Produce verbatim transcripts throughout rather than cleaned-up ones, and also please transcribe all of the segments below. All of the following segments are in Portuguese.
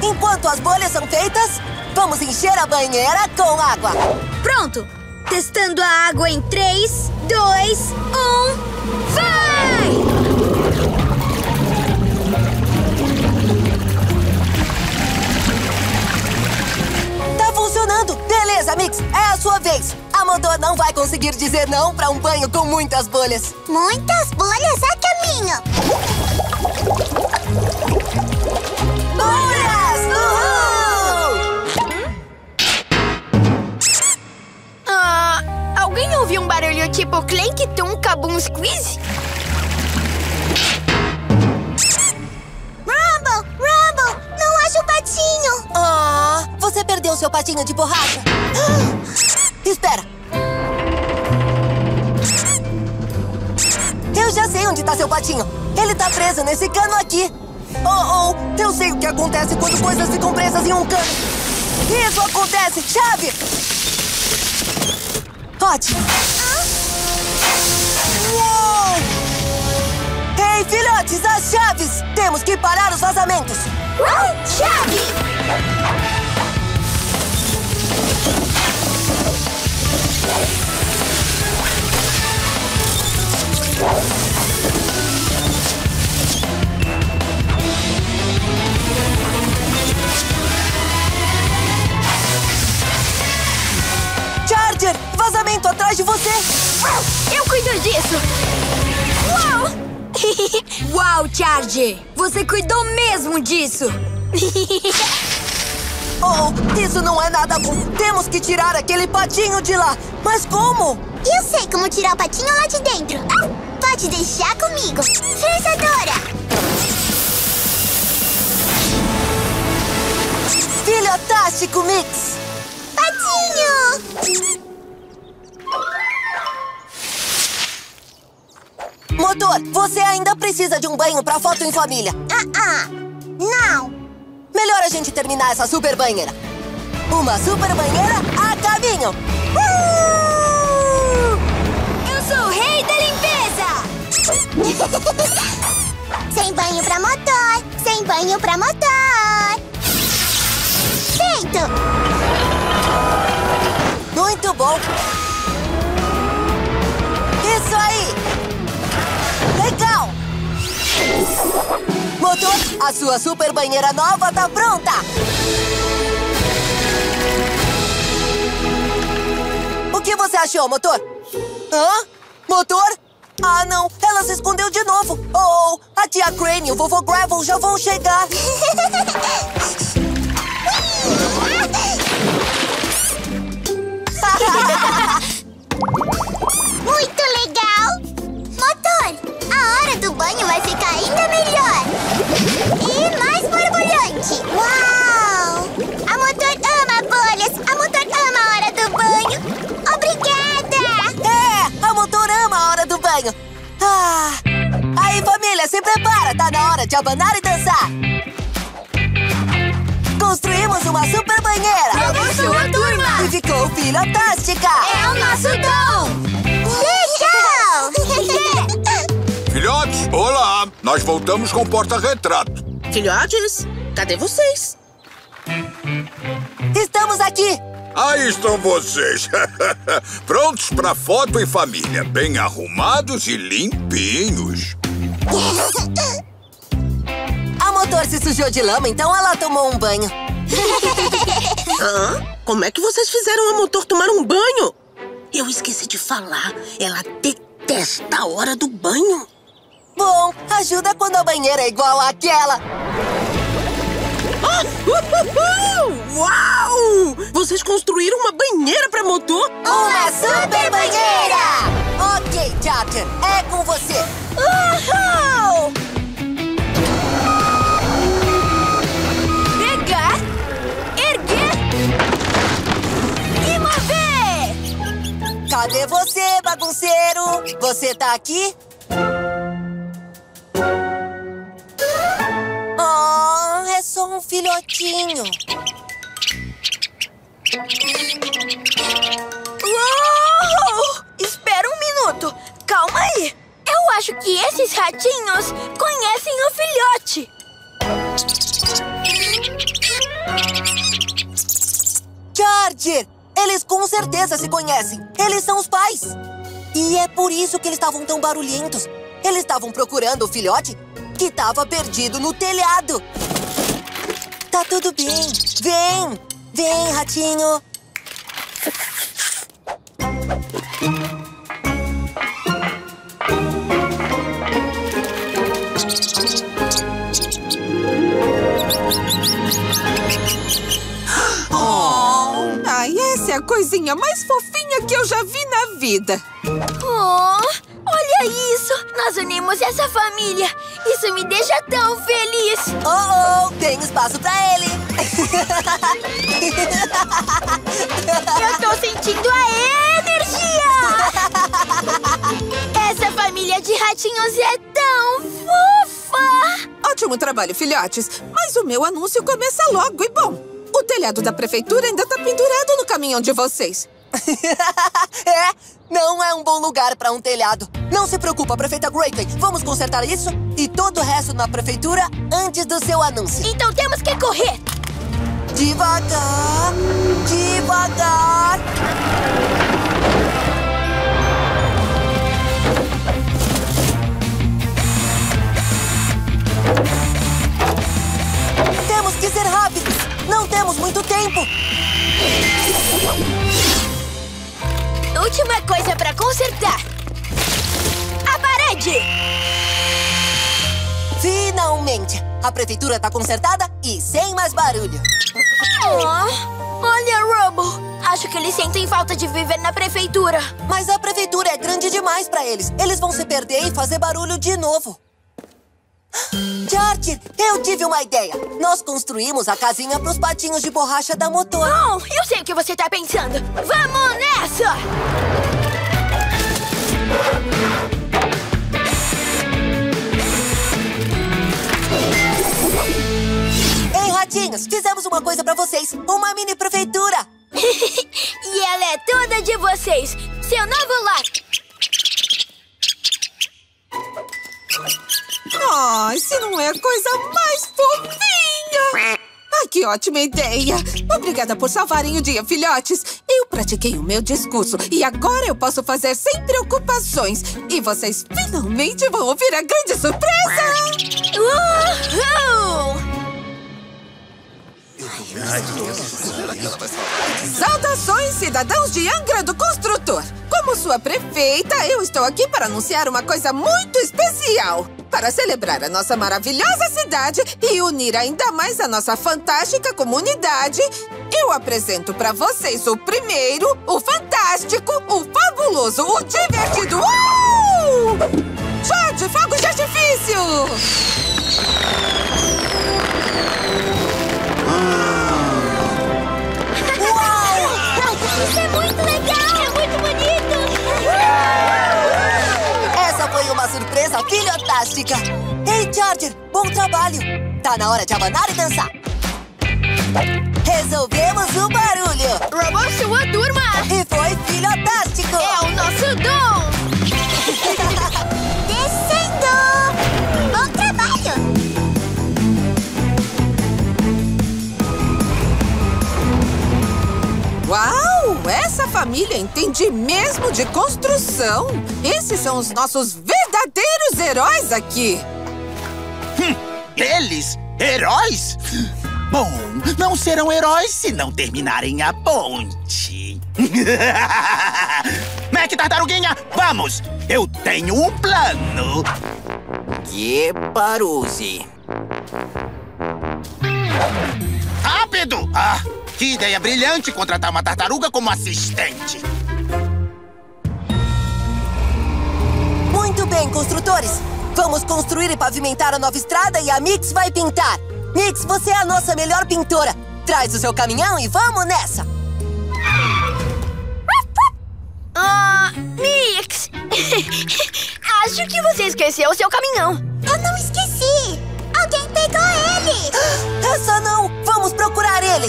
Enquanto as bolhas são feitas, vamos encher a banheira com água. Pronto! Testando a água em três, dois, um... Vai! Tá funcionando! Beleza, Mix, é a sua vez. A Motor não vai conseguir dizer não pra um banho com muitas bolhas. Muitas bolhas a caminho. Bolhas! Uhul! Ah, alguém ouviu um barulho tipo Clank, Tum, Kabum, Squeeze? Rumble! Rumble! Não acho o patinho! Ah, você perdeu seu patinho de borracha. Espera. Eu já sei onde tá seu patinho. Ele tá preso nesse cano aqui. Oh, oh, eu sei o que acontece quando coisas ficam presas em um cano. Isso acontece! Chave! Hot! Uou! Ei, filhotes, as chaves! Temos que parar os vazamentos! Uh, chave! Charger! Vazamento atrás de você! Eu cuido disso! Uau! Uau, Charger! Você cuidou mesmo disso! Oh, isso não é nada bom! Temos que tirar aquele patinho de lá! Mas como? Eu sei como tirar o patinho lá de dentro. Ah, pode deixar comigo. Frizadora! Filhotástico Mix! Patinho! Motor, você ainda precisa de um banho pra foto em família. Ah, ah! Não! Melhor a gente terminar essa super banheira. Uma super banheira a caminho! Uh! Eu sou o rei da limpeza! Sem banho pra motor! Sem banho pra motor! Feito! Muito bom! Isso aí! Legal! Motor, a sua super banheira nova tá pronta! O que você achou, Motor? Hã? Motor? Ah, não! Ela se escondeu de novo! Oh, a tia Crane e o vovô Gravel já vão chegar! Muito legal! Motor, a hora do banho vai ficar ainda melhor! E mais borbulhante! Uau! A Motor ama bolhas! A Motor ama a hora do banho! Obrigada! É! A Motor ama a hora do banho! Ah! Aí, família, se prepara! Tá na hora de abanar e dançar! Construímos uma super banheira! Vamos, sua turma! E ficou filhotástica! É o nosso dom! Legal! Filhotes, olá! Nós voltamos com o porta-retrato. Filhotes, cadê vocês? Estamos aqui! Aí estão vocês. Prontos para foto em família. Bem arrumados e limpinhos. A Motor se sujou de lama, então ela tomou um banho. Hã? Como é que vocês fizeram a Motor tomar um banho? Eu esqueci de falar. Ela detesta a hora do banho. Bom, ajuda quando a banheira é igual àquela. Ah, uh, uh, uh, uau! Vocês construíram uma banheira pra Motor? Uma super banheira! Ok, Charger, é com você. Uhul! Pegar, erguer e mover! Cadê você, bagunceiro? Você tá aqui? Oh, é só um filhotinho. Uou! Espera um minuto. Calma aí. Eu acho que esses ratinhos conhecem o filhote. Charger! Eles com certeza se conhecem. Eles são os pais. E é por isso que eles estavam tão barulhentos. Eles estavam procurando o filhote que estava perdido no telhado. Tá tudo bem. Vem! Vem, ratinho! Oh. Ai, essa é a coisinha mais fofinha que eu já vi na vida. Oh, olha isso! Nós unimos essa família! Isso me deixa tão feliz! Oh, oh! Tem espaço pra ele! Eu tô sentindo a energia! Essa família de ratinhos é tão fofa! Ótimo trabalho, filhotes. Mas o meu anúncio começa logo e bom. O telhado da prefeitura ainda tá pendurado no caminhão de vocês. É, não é um bom lugar pra um telhado. Não se preocupa, prefeita Greatway. Vamos consertar isso e todo o resto na prefeitura antes do seu anúncio. Então temos que correr! Devagar, devagar. Temos que ser rápidos. Não temos muito tempo. Última coisa pra consertar. A parede! Finalmente! A prefeitura tá consertada e sem mais barulho. Oh, olha, Rubble. Acho que eles sentem falta de viver na prefeitura. Mas a prefeitura é grande demais pra eles. Eles vão se perder e fazer barulho de novo. Charger, eu tive uma ideia. Nós construímos a casinha pros patinhos de borracha da motor. Oh, eu sei o que você tá pensando. Vamos nessa! Ei, ratinhos, fizemos uma coisa pra vocês. Uma mini prefeitura. E ela é toda de vocês. Seu novo lar. Ai, se não é a coisa mais fofinha! Ai, que ótima ideia! Obrigada por salvarem o dia, filhotes! Eu pratiquei o meu discurso e agora eu posso fazer sem preocupações. E vocês finalmente vão ouvir a grande surpresa! Uhul! Saudações, cidadãos de Angra do Construtor! Como sua prefeita, eu estou aqui para anunciar uma coisa muito especial. Para celebrar a nossa maravilhosa cidade e unir ainda mais a nossa fantástica comunidade, eu apresento para vocês o primeiro, o fantástico, o fabuloso, o divertido... Uh! Show de fogos de artifício! Isso é muito legal! É muito bonito! Essa foi uma surpresa filhotástica. Ei, Charger, bom trabalho. Tá na hora de abanar e dançar. Resolvemos o barulho. Rubble, sua turma! E foi filhotástico. É o nosso dom! Descendo! Bom trabalho! Uau! Essa família entende mesmo de construção. Esses são os nossos verdadeiros heróis aqui. Hum, eles? Heróis? Bom, não serão heróis se não terminarem a ponte. Mac Tartaruguinha, vamos! Eu tenho um plano. Que Paruse. Rápido! Ah, que ideia brilhante contratar uma tartaruga como assistente. Muito bem, construtores. Vamos construir e pavimentar a nova estrada e a Mix vai pintar. Mix, você é a nossa melhor pintora. Traz o seu caminhão e vamos nessa. Ah, Mix! Acho que você esqueceu o seu caminhão. Eu não esqueci! Alguém pegou ele! Essa não! Vamos procurar ele!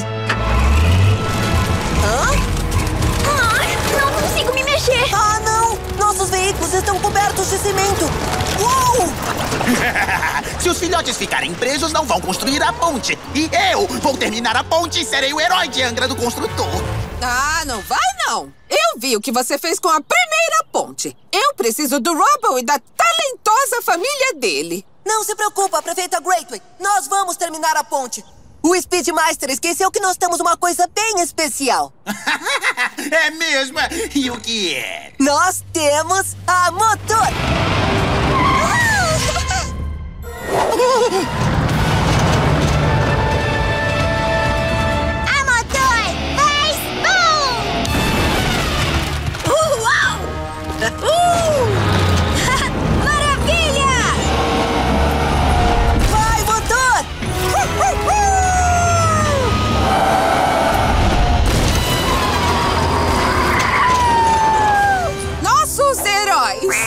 Hã? Ai, não consigo me mexer! Ah, não! Nossos veículos estão cobertos de cimento! Uou! Se os filhotes ficarem presos, não vão construir a ponte. E eu vou terminar a ponte e serei o herói de Angra do Construtor. Ah, não vai não. Eu vi o que você fez com a primeira ponte. Eu preciso do Rubble e da talentosa família dele. Não se preocupa, prefeita Greatway. Nós vamos terminar a ponte. O Speedmaster esqueceu que nós temos uma coisa bem especial. É mesmo? E o que é? Nós temos a Motor! A Motor faz boom! Uau! Uh! Maravilha! Vai, Motor! Nossos heróis!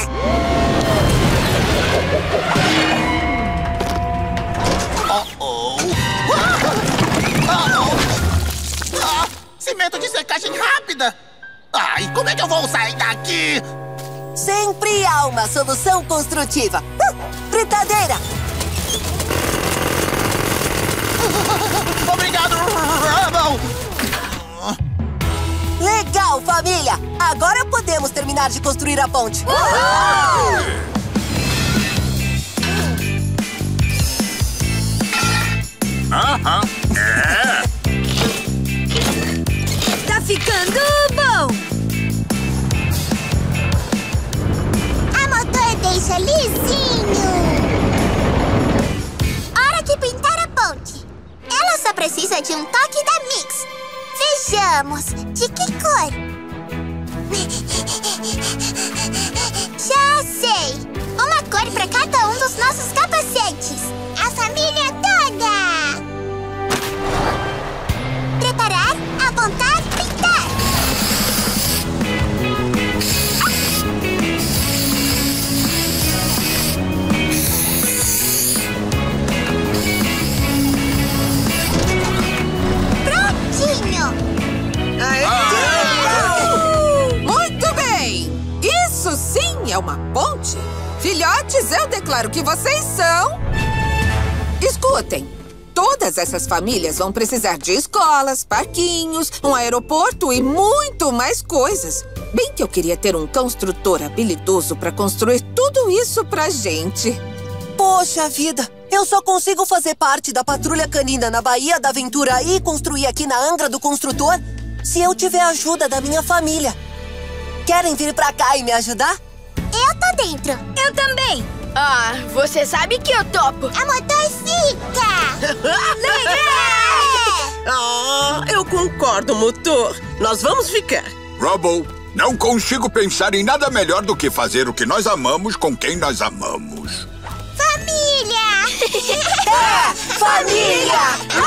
Oh-oh! Oh-oh! Ah, cimento de secagem rápida! Ai, como é que eu vou sair daqui? Sempre há uma solução construtiva. Uh, fritadeira! Obrigado, Rubble! Legal, família! Agora podemos terminar de construir a ponte. Aham. É. Tá ficando bom! A Motor deixa lisinho! Hora de pintar a ponte. Ela só precisa de um toque da Mix. Vejamos, de que cor? Já sei! Uma cor para cada um dos nossos capacetes. A família toda! Preparar, apontar, pintar! Prontinho! Muito bem! Isso sim é uma ponte! Filhotes, eu declaro que vocês são... Escutem! Todas essas famílias vão precisar de escolas, parquinhos, um aeroporto e muito mais coisas. Bem que eu queria ter um construtor habilidoso para construir tudo isso pra gente. Poxa vida! Eu só consigo fazer parte da patrulha canina na Baía da Aventura e construir aqui na Angra do Construtor se eu tiver a ajuda da minha família. Querem vir pra cá e me ajudar? Eu tô dentro! Eu também! Ah, você sabe que eu topo! A Motor fica! Ah, eu concordo, Motor. Nós vamos ficar. Rubble, não consigo pensar em nada melhor do que fazer o que nós amamos com quem nós amamos. Família! É! Família!